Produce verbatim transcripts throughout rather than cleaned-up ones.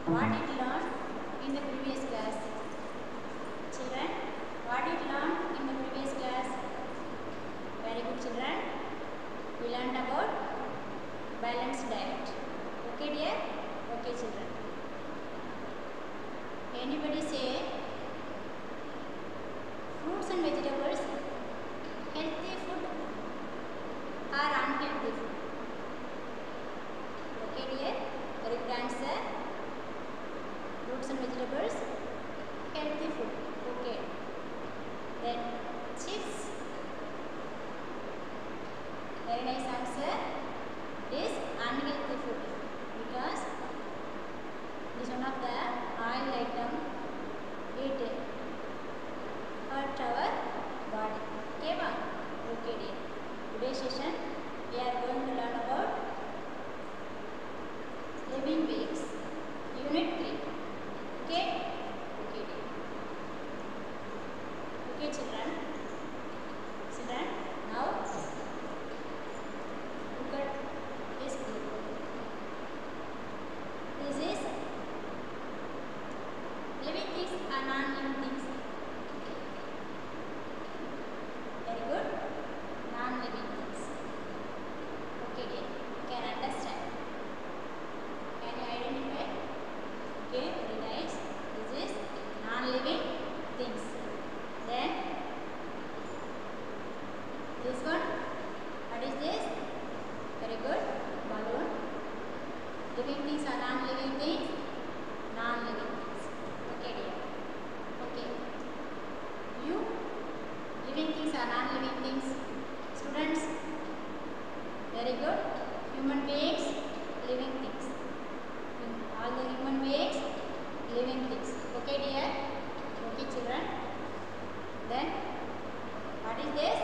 what did you learn in the previous class? Children, what did you learn in the previous class? Very good children. We learned about balanced diet. Okay dear? Okay children. Anybody say fruits and vegetables healthy food or unhealthy food? Okay dear? Very good answer. Fruits and vegetables healthy food. Okay. Then chips. Very nice answer. It is unhealthy food because it is one of the oil item. It hurt our body. Okay, ma? Okay, dear. Today's session we are going to learn about living beings. Unit three. Okay? Okay, dear. Okay, children. Children, now look at this group. This is living things and non-living things. Very good. Non-living things. Okay, dear. You can understand. Can you identify? Okay, very nice. This is non-living things. Then this one. What is this? Very good. Balloon. Living things are non-living things. Non-living things. Okay, dear. Okay. You? Living things are non-living things. Students? Very good. Human beings, living things. All the human beings, living things. Okay, dear? Okay, children? Then, what is this?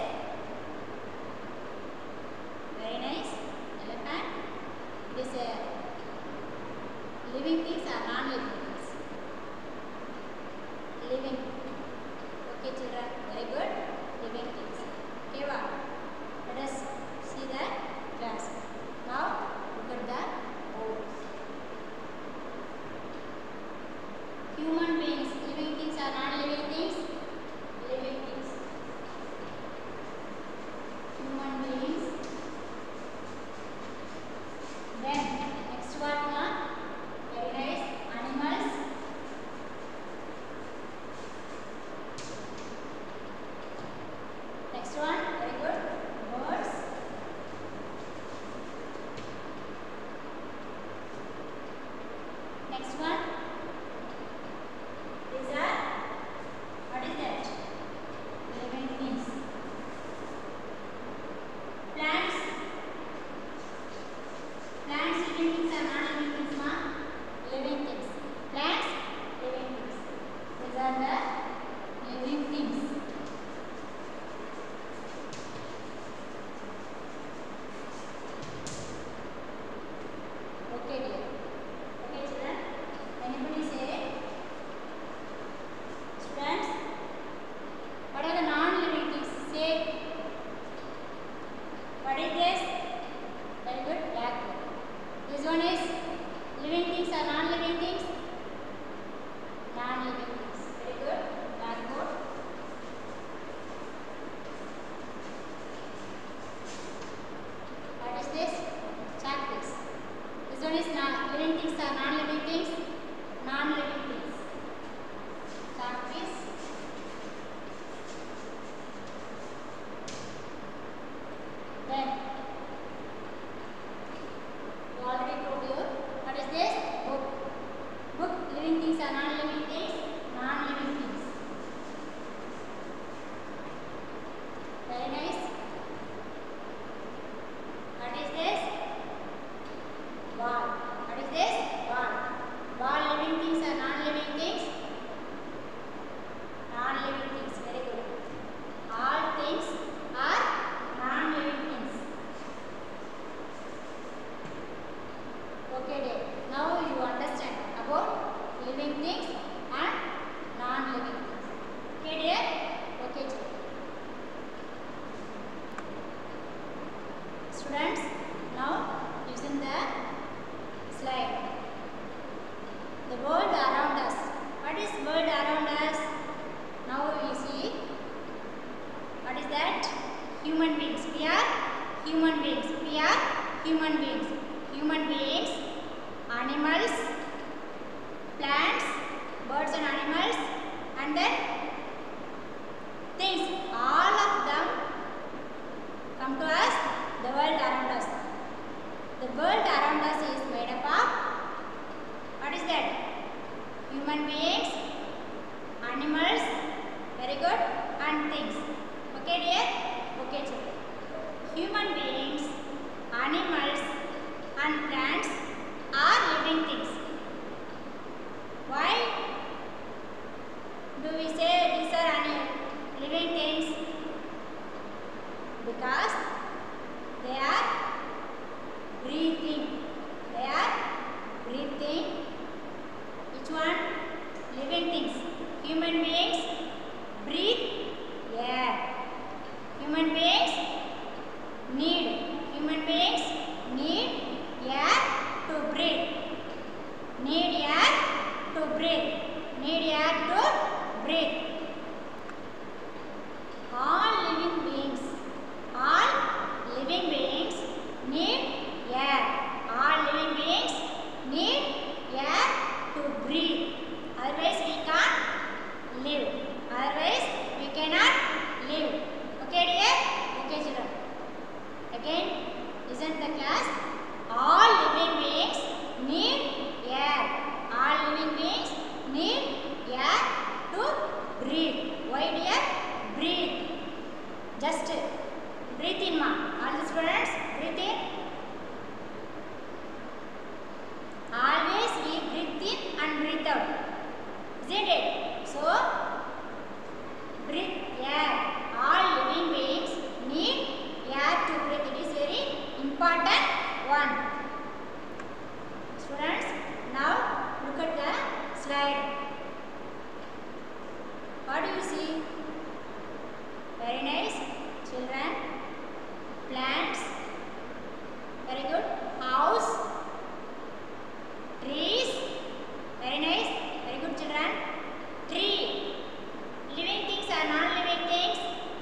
Very nice. Elephant. It is a living things or non-living things? Living. Okay, children. Very good. Living things. Okay, wow. Let us see the class. Now, look at the board. Human beings. Living things or non-living things? Living things. Human beings. Then, next one, huh? Very nice. Animals. Next one, very good. Birds. Next one. These are, what is that? Living things. Plants. Plants, living things are not living things, ma? Living things. Plants, living things. These are the living things. Okay, dear. Okay, children. Can you animals, plants, birds and animals, and then things. All of them come to us, the world around us. The world around us is made up of, what is that? Human beings, animals, very good, and things. Okay dear? Okay children. Human beings, animals and plants are living things. Why do we say these are any living things? Because they are breathing. They are breathing. Which one? Living things. Human beings breathe air. Human beings need. Human beings need air to breathe. Need air to breathe. Need air to breathe. All living beings. All living beings need air. All living beings need air to breathe. Otherwise we can't live. Otherwise we cannot live. Okay dear? Okay children. Again, listen to the class. All living beings need air. All living beings need air to breathe. Why dear? Breathe. Just breathe in ma. All the students, breathe in. Always we breathe in and breathe out. Isn't it? So, breathe air. All living beings need air to breathe. It is very important one. Students, now look at the slide. What do you see? Very nice. Children, plants, very good. House, trees, very nice. Very good children. Tree. Living things or non-living things?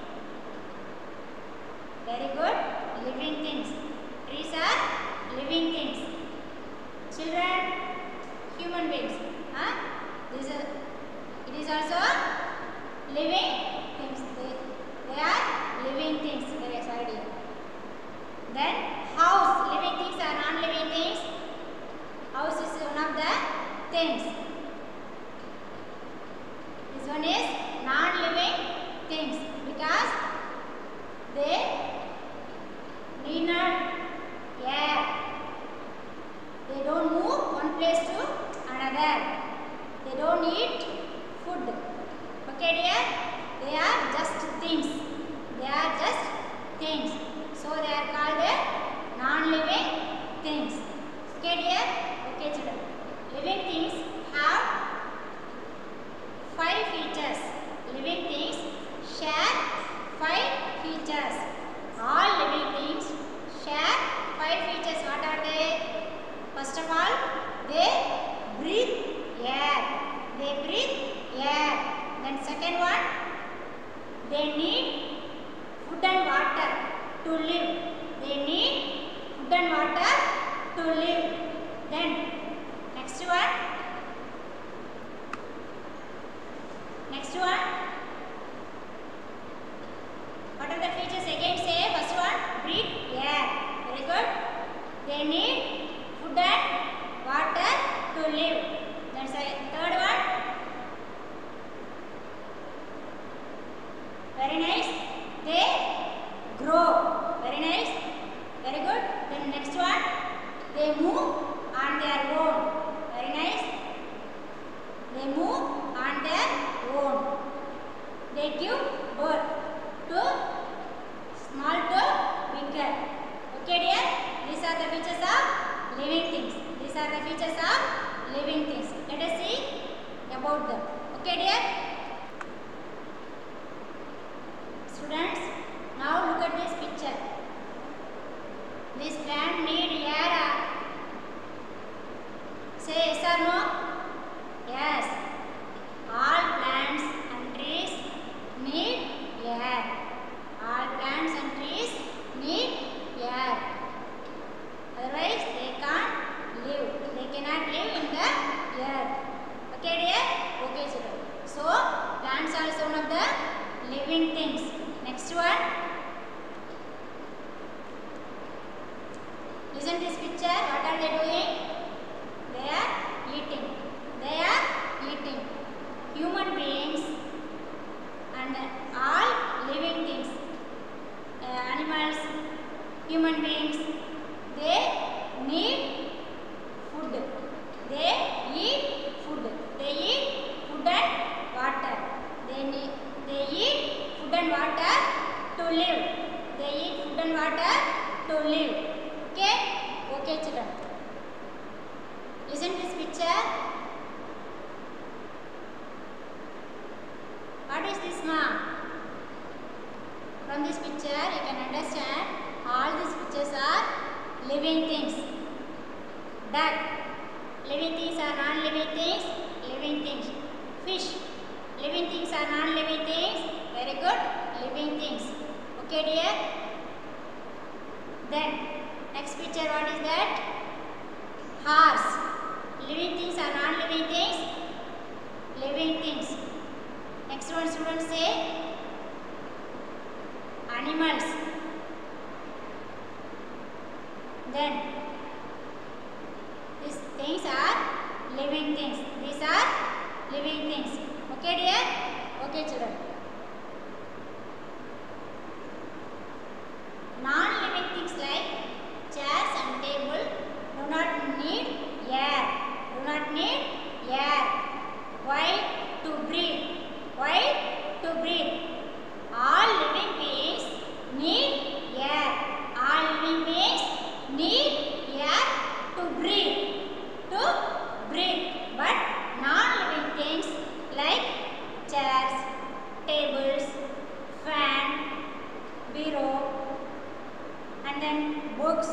Very good. Living things. Trees are living things. Children, human beings. Huh? This is, it is also living things. They, they are living things. Very idea. Then house. Living things or non-living things? House is one of the things. This one is non-living things because they need not air. They don't move one place to another. They don't eat food. Okay dear? They are just things. They are just things. So they are called non-living things. Okay dear? Okay children. Living things have five features. Living things share five features. All living things share five features. What are they? First of all, they breathe air. They breathe air. Then second one, they need food and water to live. They need food and water to live. Then next one. Next one. What are the features? Again say. First one, breathe air. Very good. They need food and water to live. Then say third one. Very nice. They grow. Very nice. Very good. Then next one. They move on their own. Very nice. They move on their own. They give birth to small to bigger. Okay dear? These are the features of living things. These are the features of living things. Let us see about them. Okay dear? Students, now look at this picture. This plant need air. Say yes or no? Yes. All plants and trees need air. All plants and trees need air. Otherwise, they can't live. They cannot live living things. Duck, living things or non-living things? Living things. Fish, living things or non-living things? Very good, living things. Okay dear? Then, next picture, what is that? Horse, living things or non-living things? Living things. Next one, students say animals. Then these things are living things. These are living things. Okay dear? Okay children. Non-living things like chairs and table do not need air. Do not need air. Why? To breathe. Why? To breathe. All living beings need air. All living beings need air to breathe. To breathe. But non-living things like chairs, tables, fan, bureau, and then books,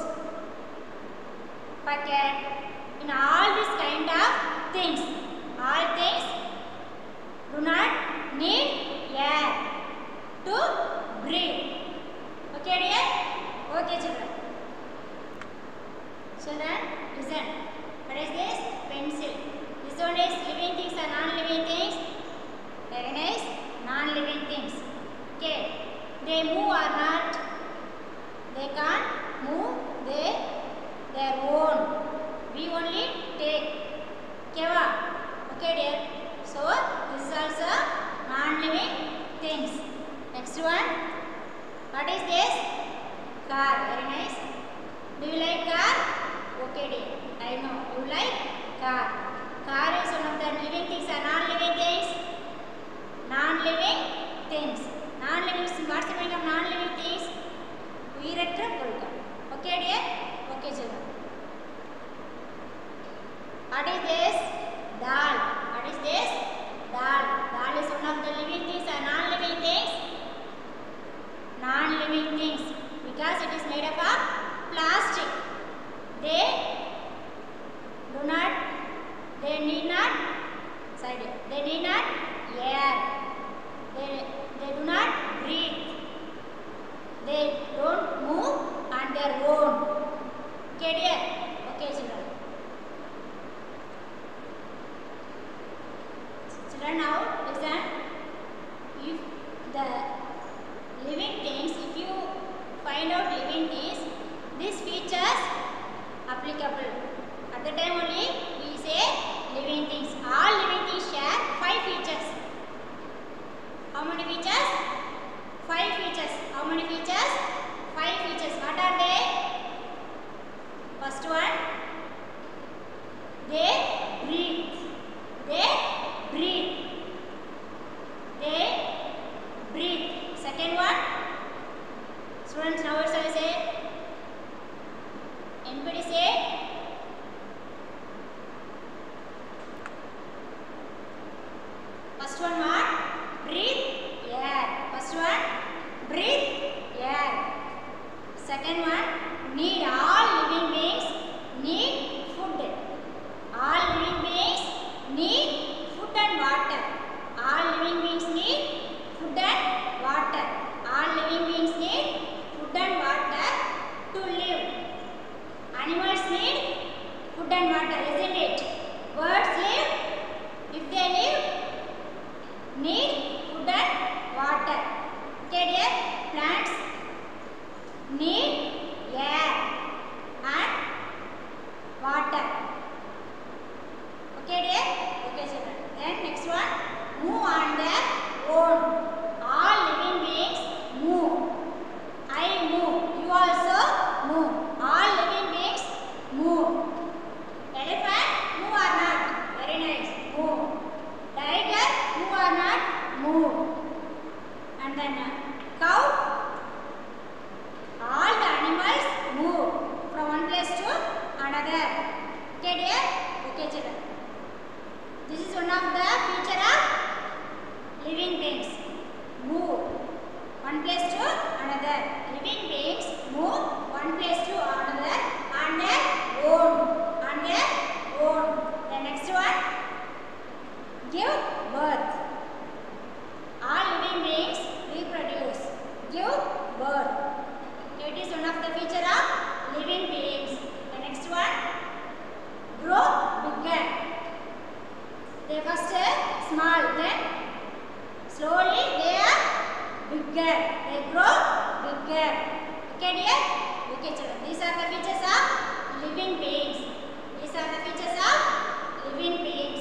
bucket, in all these kind of things. All things do not need air to breathe. Okay dear? Okay children. Children, listen. What is this? Pencil. This one is living things or non-living things? Very nice. Non-living things. Okay. They move or not? They can't move. They their own. We only take. Keva. Okay dear. So this is also non-living things. Next one. What is this? Car. Very nice. Do you like car? Okay dear. I know. You like car. Car is one of the living things or non-living things? Non-living things. Non-living things. What's the meaning of non-living things? Uyiratra polka. Okay dear? Okay children. What is this? Dal. What is this? Dal. Dal is one of the living things or non-living things? Non-living things. Because it is made up of plastic. They do not, they need not, sorry, they need not air. They, they do not breathe. They don't move on their own. Okay dear? Okay children. Children, now listen. If the living things, if you find out living things, these features applicable. At the time only we say living things. All living things share five features. How many features? Five features. How many features? Five features. What are they? First one, they breathe. They breathe. They breathe. Second one, students, now what shall I say? Anybody say? First one what? Breathe air. First one, breathe air. Second one, need all living beings need food. All living beings need food and water. All living beings need food and water. All living beings need food and water to live. Animals need food and water, isn't it? Birds live. If they live, need food and water. Okay dear? Plants need air and water. Okay dear? Okay children. Then next one, move on their own. All living beings move. I move. You also move. All living beings move. Elephant, move or not? Very nice. Move. Tiger, move or not? Move. And then uh, cow. All the animals move from one place to another. Okay dear? Okay children. They first small, then slowly they are bigger. They grow bigger. Okay, dear? Okay, children. These are the features of living beings. These are the features of living beings.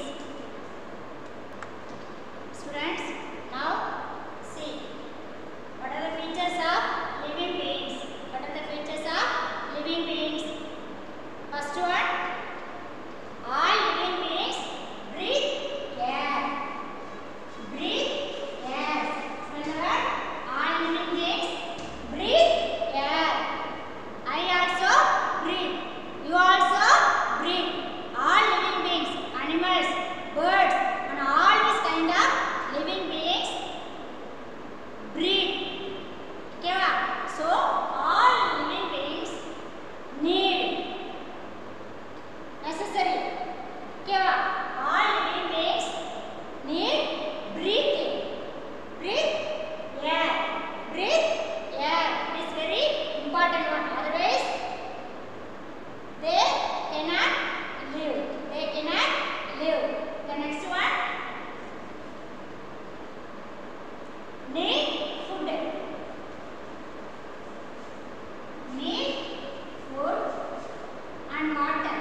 Students, now see. What are the features of living beings? What are the features of living beings? First one, all living beings breathe air. Breathe air. Spell the word. All living beings breathe air. I also breathe. You also breathe. All living beings, animals, birds, and all these kind of living beings breathe. Okay, va? So all living beings need necessary. Okay, va? All living beings need breathing. Breathe air. Breathe air. It is very important one. Otherwise, they cannot live. They cannot live. The next one, need food. Need food and water.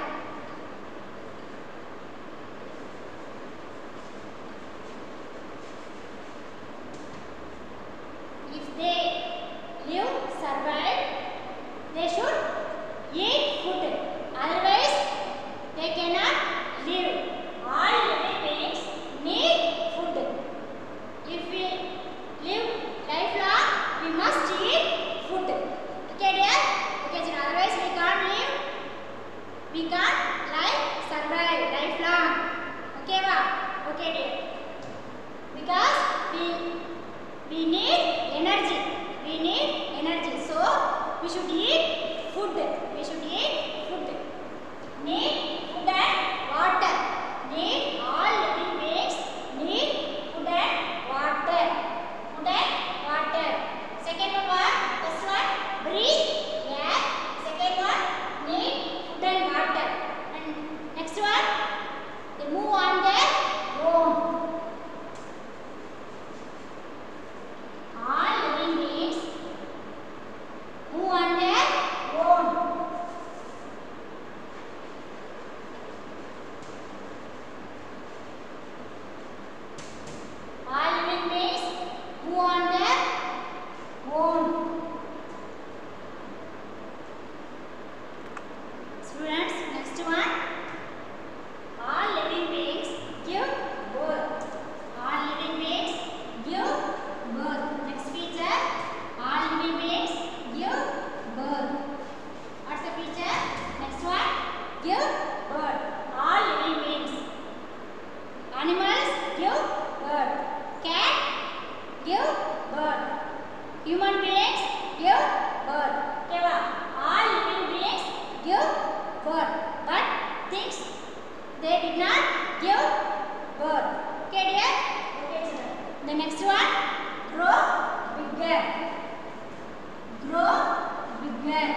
If they live, survive, they should eat food. Otherwise, they cannot live. All living beings need food. If we live lifelong, we must eat food. Okay, dear? Okay, so otherwise we can't live. We can't like survive lifelong. Okay, va? Okay, dear. Because we we need energy. We need energy. So we should eat food. We should eat food. Need food and water. Need all living beings need food and water. Food and water. Second one what? First one breathe air. Second one need food and water. And next one they move on their own. All living beings move on their own. All living beings move on their own. Students, next one. All living beings give birth. All living beings give birth. Next feature. All living beings give birth. What's the feature? Next one. Give birth. All living beings. Animals give birth. Cat give birth. Human beings give birth. Okay, va? All living beings give birth. But things they did not give birth. Okay, dear? Okay, children. The next one, grow bigger. Grow bigger.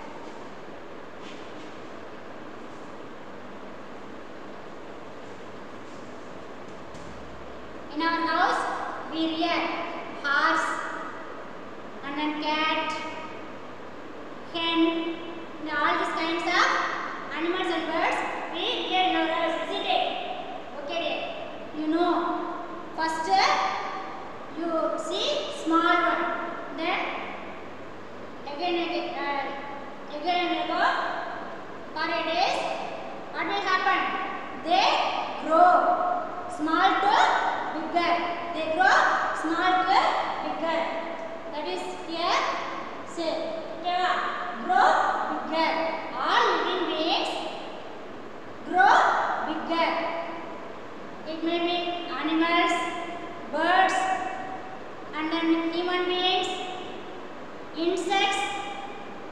In our house, we rear horse and then cat, hen, and all these kinds of animals and birds we rear in our house, isn't it? Okay, dear. You know, first you see small one, then again again uh, again and again for a days, what will happen? They grow small to bigger. They grow small to bigger. That is here say. Okay, grow bigger. All living beings grow bigger. It may be animals, birds, and then human beings, insects.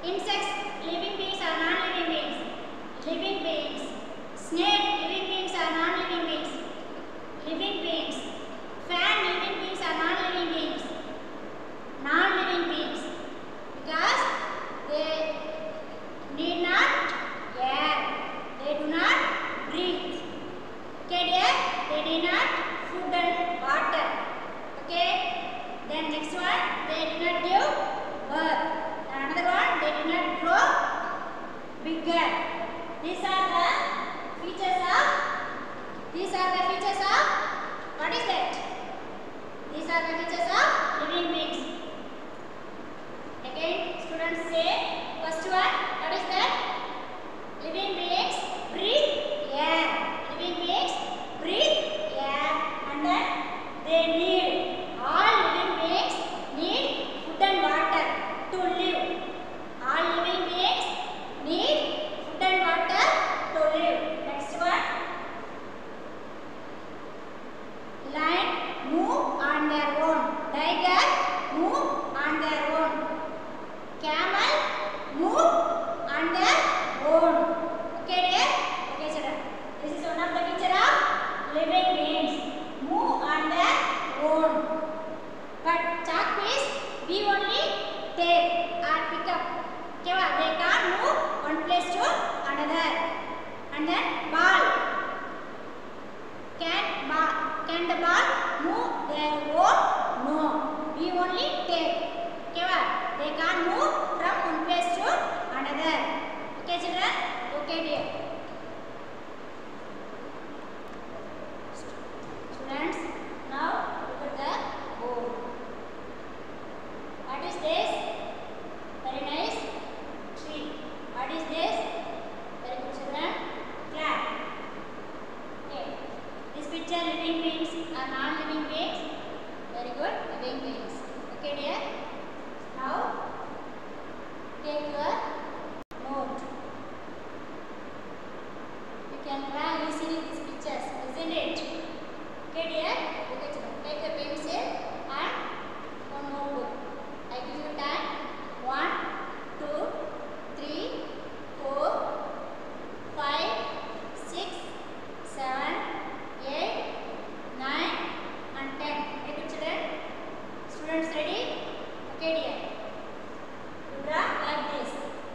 Insects, living beings or non-living beings? Living beings. Snake, living beings or Okay dear, they did not food and water. Okay. Then next one, they did not give birth. Another one, they did not grow bigger. These are the features of. These are the features of. What is that? These are the features of living beings. Again, students say first one. What is that? Living beings breathe air. Living beings breathe air, and then they need, all living beings need food and water to live. All living beings need food and water to live. Next one. Lion move on their own. Tiger move on their own. Camel move on their own. Okay dear? Okay children. This is one of the feature of living beings. Move on their own. But chalk piece we only take or pick up. Okay, they can't move one place to another. And then ball. Can ball can the ball move their own? No. We only take. Okay, they can't move from one place to another. Okay children? Okay dear. Students, now look at the board. What is this? Very nice tree. What is this? Very good children. Clap. Okay. This picture, living beings or non-living beings? Very good. Living beings. Okay dear. Now take your note. You can draw easily these pictures, isn't it? Okay dear. Okay children. Take a pencil and one notebook. I give you time. One, two, three, four, five, six, seven, eight, nine, and ten. Okay, good children. Students ready? Okay dear. You draw like this.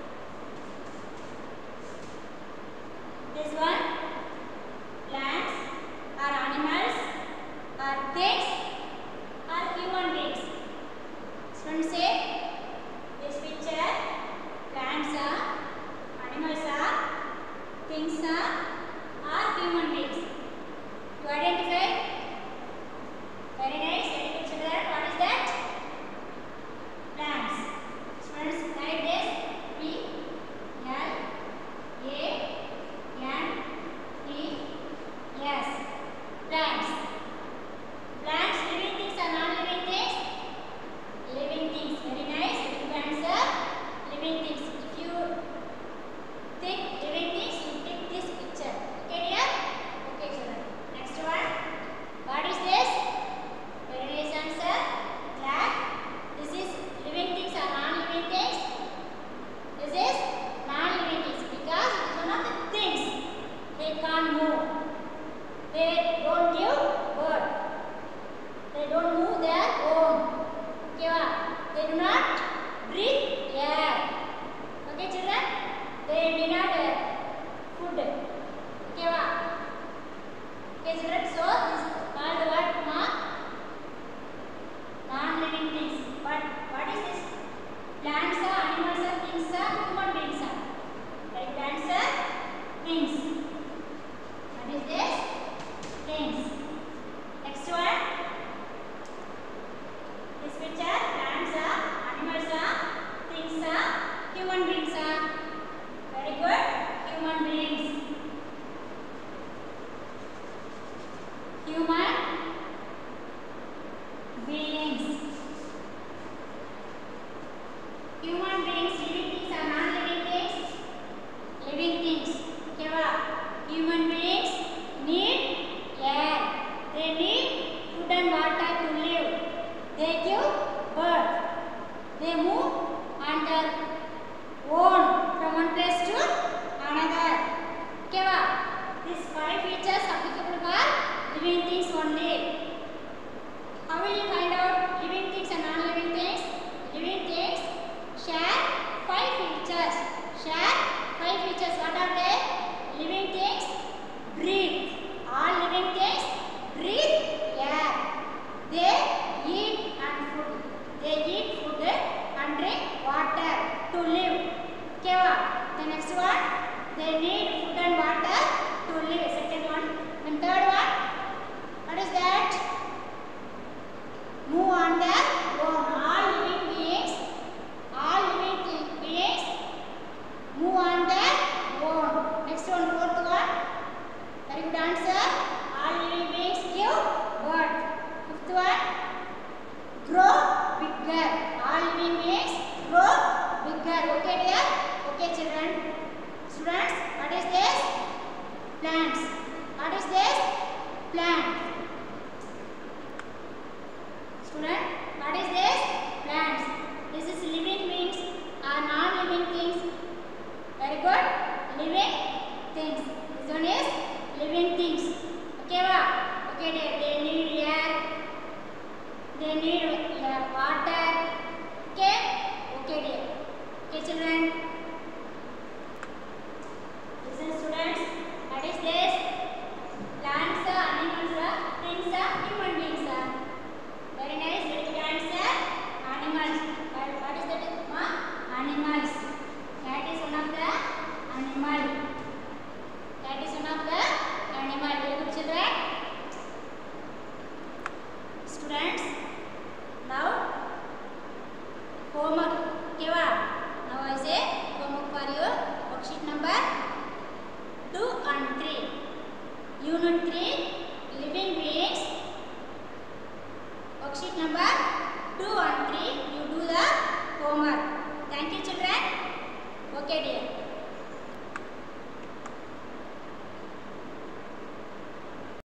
This one, plants or animals or things or human beings. Students say this picture, plants are, animals are, things are, or human beings. You identify? Very nice. Very good children. What is that? Plants. Students write this. P L A N T S. Plants. Plants, living things or non-living things? Living things. Very nice. Good answer. Living things. If you think living things, you take this picture. Okay dear? Okay children. Next one. What is this? Very nice answer. Clap. This is living things or non-living things? This is non-living things because it is one of the things. They can't move. They don't give birth. They don't move their own. Okay, they do not breathe air. Okay, children? They do not uh, food. Okay, okay, children? So this is called what? Non-living things. But what is this? Plants are, animals are, things are, human beings are. Like plants are things. What is this? Things. Next one. This picture, plants are, animals are, things are, human beings are. Very good. Human beings. Human beings. Human beings, living things or non-living things? Living things. Okay, human beings need air. They need food and water to live. They give birth. They move on their own from one place to another. Okay, these five features applicable for living things only. answer. All living beings give birth. Fifth one, grow bigger. All living beings grow bigger. Okay dear? Okay children. Students, what is this? Plants. What is this? Plant. Student, what is this? Plants. This is living beings or non-living things. Very good. Living things. This one is living things. Okay, wa? Okay, they, they need air. They need uh, water. Okay? Okay, dear. Okay, children. Listen, students. What is this? Plants, animals, things, human beings. Very nice. Very good answer. Animals. What, what is that? Huh? Animals. Cat is one of the animal. Cat is one of the animal. Very good, children. Students, now homework. Okay, wa? Now I say homework for you. Worksheet number two and three. Unit three, living beings. Worksheet number two and three. You do the homework. Thank you, children. Okay, dear.